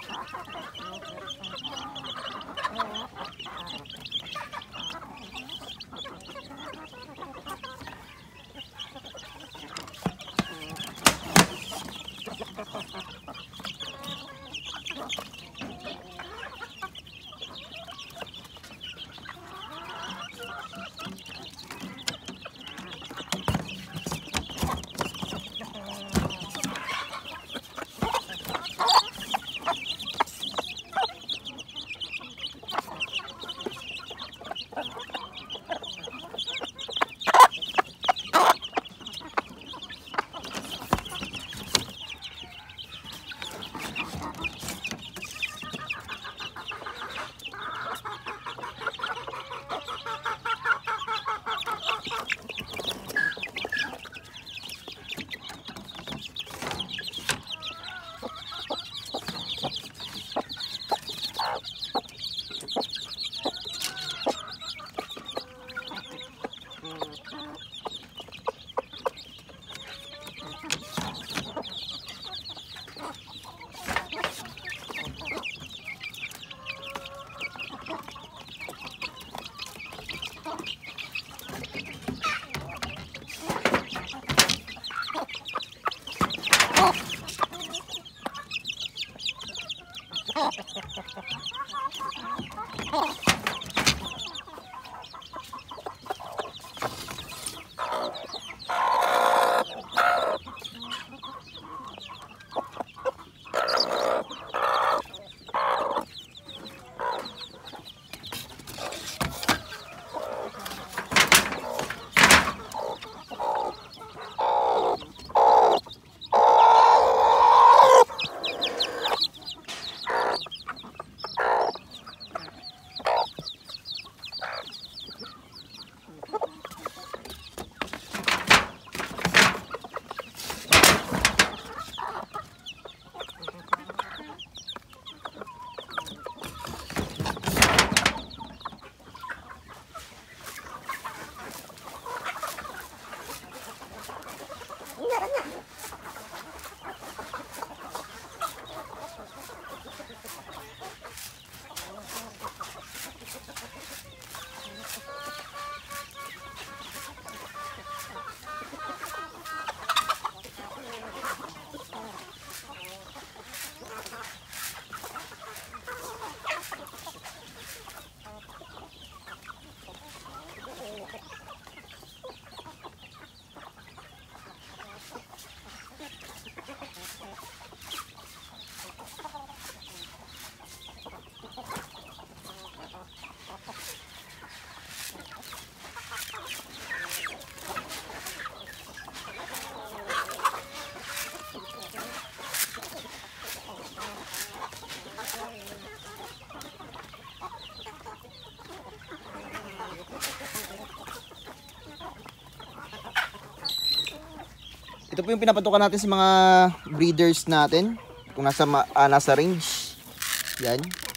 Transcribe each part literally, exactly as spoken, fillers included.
Ito po yung pinapatukan natin sa mga breeders natin. Kung nasa, uh, nasa range. Yan.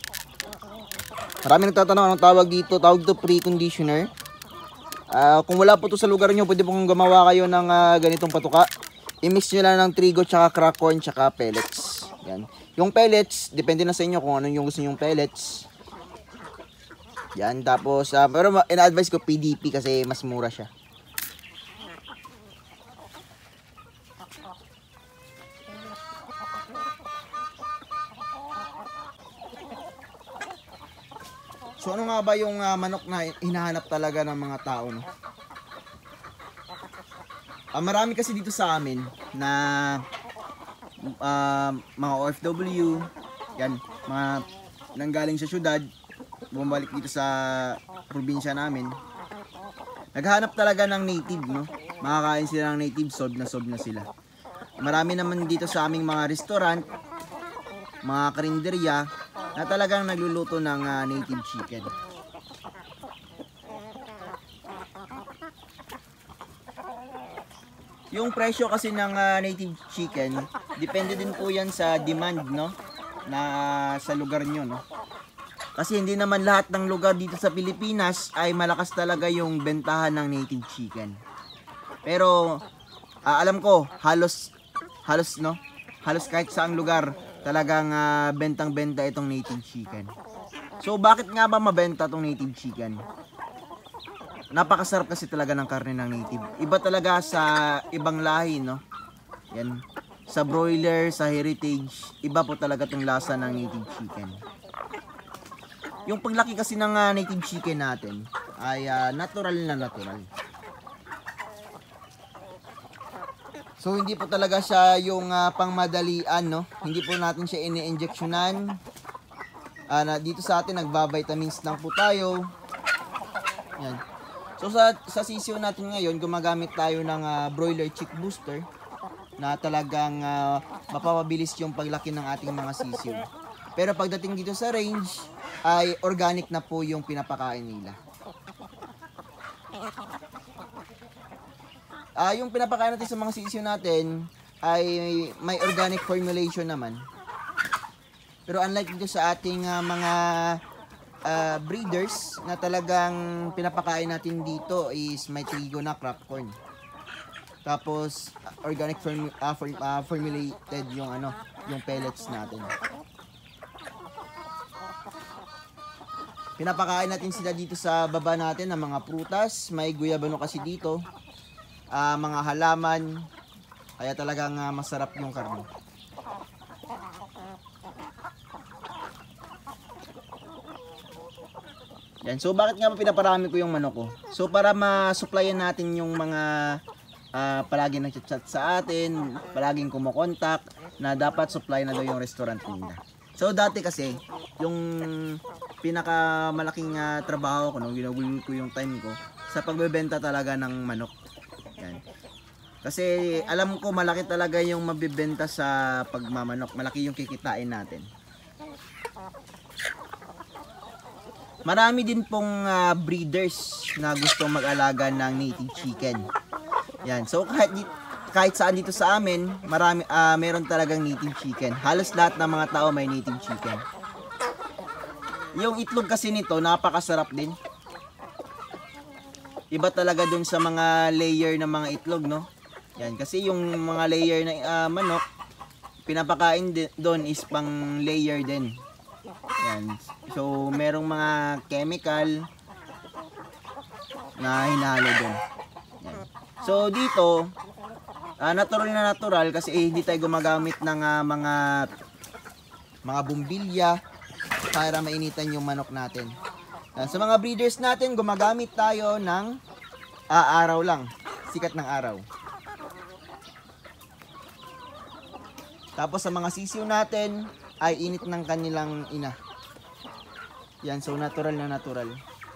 Marami nagtatanong anong tawag dito. Tawag dito preconditioner. Uh, kung wala po to sa lugar nyo, pwede pong gumawa kayo ng uh, ganitong patuka. I-mix nyo lang ng trigo, tsaka crack corn, tsaka pellets. Yan. Yung pellets, depende na sa inyo kung ano yung gusto nyong pellets. Yan. Tapos, uh, pero ina-advise ko P D P kasi mas mura siya. So ano nga ba yung uh, manok na hinahanap talaga ng mga tao, no? Uh, marami kasi dito sa amin na uh, mga O F W, yan, mga nanggaling sa syudad, bumalik dito sa probinsya namin. Naghahanap talaga ng native, no? Makakain sila ng native, sob na sob na sila. Marami naman dito sa aming mga restaurant, mga karinderya, na talagang nagluluto ng uh, native chicken. Yung presyo kasi ng uh, native chicken, depende din po yan sa demand, no? Na uh, sa lugar nyo, no? Kasi hindi naman lahat ng lugar dito sa Pilipinas ay malakas talaga yung bentahan ng native chicken. Pero uh, alam ko, halos halos no, halos kahit saang lugar talagang uh, bentang-benta itong native chicken. So bakit nga ba mabenta itong native chicken? Napakasarap kasi talaga ng karne ng native. Iba talaga sa ibang lahi, no? Yan. Sa broiler, sa heritage, iba po talaga itong lasa ng native chicken. Yung paglaki kasi ng uh, native chicken natin ay uh, natural na natural. So hindi po talaga siya yung uh, pangmadalian, no? Hindi po natin siya ini-injectionan. Uh, na, dito sa atin nagba-vitamins lang po tayo. Yan. So sa sa sisiyo natin ngayon, gumagamit tayo ng uh, broiler chick booster na talagang uh, mapapabilis yung paglaki ng ating mga sisiyo. Pero pagdating dito sa range ay organic na po yung pinapakain nila. Ah, uh, yung pinapakain natin sa mga sisiyo natin ay may organic formulation naman. Pero unlike dito sa ating uh, mga uh, breeders na talagang pinapakain natin dito is may trigo na crop corn. Tapos uh, organic form, uh, form, uh, formulated yung ano, yung pellets natin. Pinapakain natin sila dito sa baba natin ng mga prutas, may guyabano kasi dito. Uh, mga halaman, kaya talagang uh, masarap yung karne. Yan. So bakit nga ba pinaparami ko yung manok ko? So para ma-supplyan natin yung mga uh, palagi nag-chat sa atin, palaging kumokontak na dapat supply na daw yung restaurant nila. So dati kasi yung pinakamalaking uh, trabaho ko nung ginugulol ko yung time ko sa pagbebenta talaga ng manok. Yan. Kasi alam ko malaki talaga yung mabibenta sa pagmamanok. Malaki yung kikitain natin. Marami din pong uh, breeders na gustong mag-alaga ng native chicken. Yan. So kahit kahit saan dito sa amin, marami uh, meron talagang native chicken. Halos lahat ng mga tao may native chicken. Yung itlog kasi nito napakasarap din. Iba talaga dun sa mga layer ng mga itlog, no? Yan, kasi yung mga layer na uh, manok, pinapakain doon is pang layer din. Yan. So, merong mga chemical na hinalo doon. Yan. So, dito, uh, natural na natural kasi eh, hindi tayo gumagamit ng uh, mga mga bumbilya para mainitan yung manok natin. Uh, sa mga breeders natin, gumagamit tayo ng uh, araw lang. Sikat ng araw. Tapos sa mga sisiw natin, ay init ng kanilang ina. Yan, so natural na natural.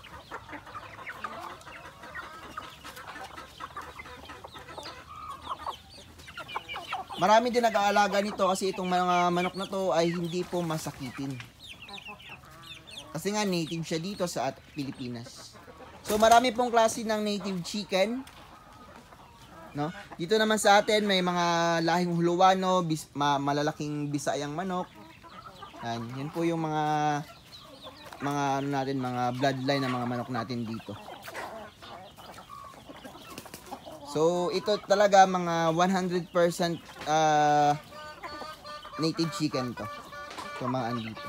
Marami din nag-aalaga nito kasi itong mga manok na to ay hindi po masakitin. Kasi nga native siya dito sa Pilipinas. So marami pong klase ng native chicken. No? Dito naman sa atin may mga lahing Hulawano, bis, ma, malalaking Bisayang manok. Yan, yun po yung mga mga ano natin, mga bloodline ng mga manok natin dito. So ito talaga mga one hundred percent uh, native chicken to. So mga andito.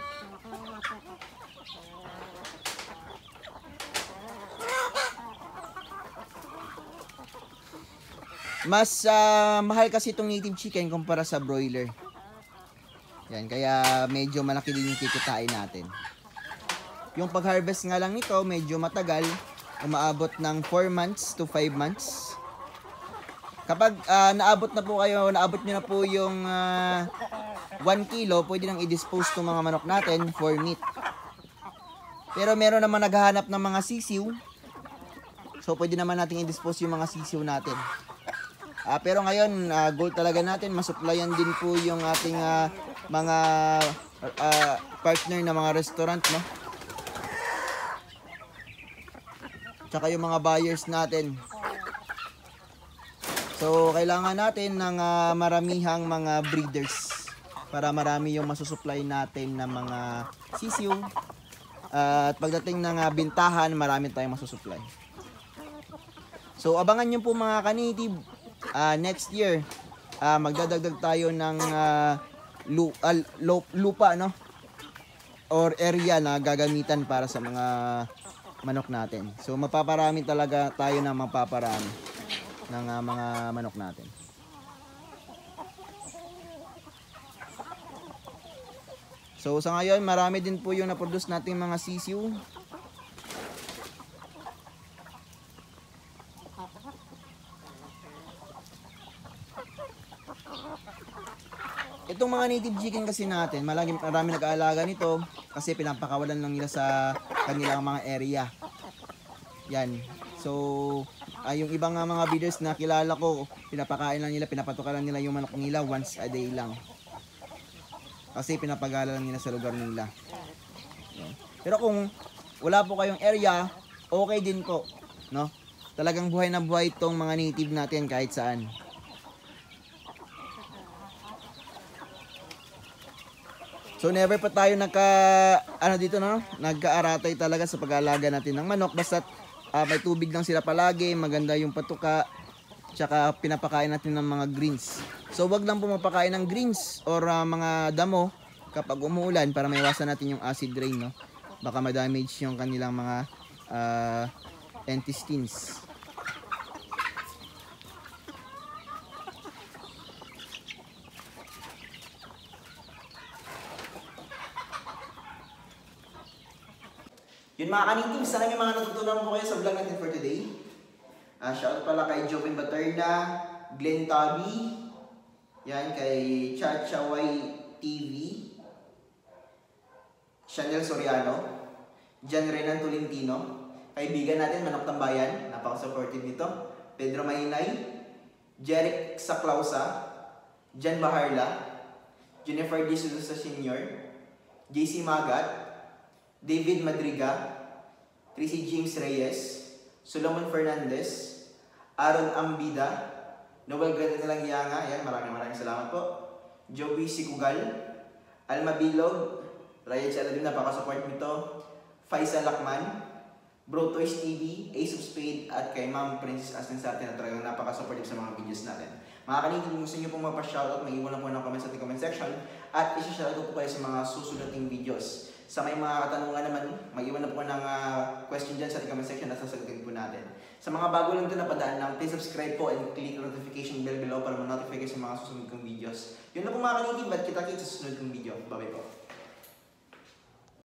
Mas uh, mahal kasi itong native chicken kumpara sa broiler. Yan, kaya medyo malaki din yung kikitain natin. Yung pag-harvest nga lang nito, medyo matagal. Umaabot ng four months to five months. Kapag uh, naabot na po kayo, naabot nyo na po yung uh, one kilo, pwede nang i-dispose itong mga manok natin for meat. Pero meron naman naghahanap ng mga sisiw. So pwede naman natin i-dispose yung mga sisiw natin. Uh, pero ngayon, uh, goal talaga natin, masuplayan din po yung ating uh, mga uh, partner na mga restaurant, no? Tsaka yung mga buyers natin. So, kailangan natin ng uh, maramihang mga breeders para marami yung masusupply natin ng mga sisiw. Uh, at pagdating ng uh, bintahan, marami tayong masusupply. So, abangan nyo po mga ka-native. Uh, next year, uh, magdadagdag tayo ng uh, lu, al, lo, lupa, no? Or area na gagamitan para sa mga manok natin. So mapaparami talaga tayo na mapaparami ng uh, mga manok natin. So sa ngayon, marami din po yung na-produce nating mga sisiu. Itong mga native chicken kasi natin, marami, marami nag-aalaga nito kasi pinapakawalan lang nila sa kanilang mga area. Yan. So, uh, yung ibang uh, mga breeders na kilala ko, pinapakain lang nila, pinapatukan lang nila yung manok nila once a day lang. Kasi pinapagala lang nila sa lugar nila. Yan. Pero kung wala po kayong area, okay din po, no? Talagang buhay na buhay itong mga native natin kahit saan. So never pa tayo nagka ano dito, no? Nagkaaratay talaga sa pag-aalaga natin ng manok, basta uh, may tubig lang sila palagi, maganda yung patuka, tsaka pinapakain natin ng mga greens. So wag lang po mapakain ng greens or uh, mga damo kapag umuulan para maiwasan natin yung acid rain, no? Baka ma-damage yung kanilang mga uh, intestines. Yun mga kanitim, sana may mga natutunan po kayo sa vlog natin for today. Uh, shoutout pala kay Joven Baterna, Glenn Tabi, yan, kay Chachaway T V, Chanel Soriano, Jan Renan Tolentino, kaibigan natin, Manok Tambayan, napaka-supportive nito, Pedro Maynay, Jeric Saclausa, Jan Baharla, Jennifer D. Sulusa Senior, J C Magat, David Madriga, Tracy James Reyes, Solomon Fernandez, Aaron Ambida, Noel Grandalang Yanga, yan, maraming maraming salamat po, Joey Sikugal, Alma Bilog, Ryan Chaladin, napaka-support nito, Faisal Lakman, Bro Toys T V, Ace of Spade, at kay Ma'am Princess Astin sa atin na talagang napaka-supportive sa mga videos natin. Mga kanitin, kung gusto nyo pong mapa-shoutout, mag-iwan lang po ng comments sa ating comment section at isi-shoutout po kayo sa mga susunod nating videos. Sa may mga katanungan naman, mag-iwan na po ng uh, question dyan sa ating comment section na sasagutin po natin. Sa mga bago lang doon na padaan lang, please subscribe po and click the notification bell below para ma-notify kayo sa mga susunod kong videos. Yun na po mga kanitin, ba't kita-kits sa susunod kong video. Bye-bye po.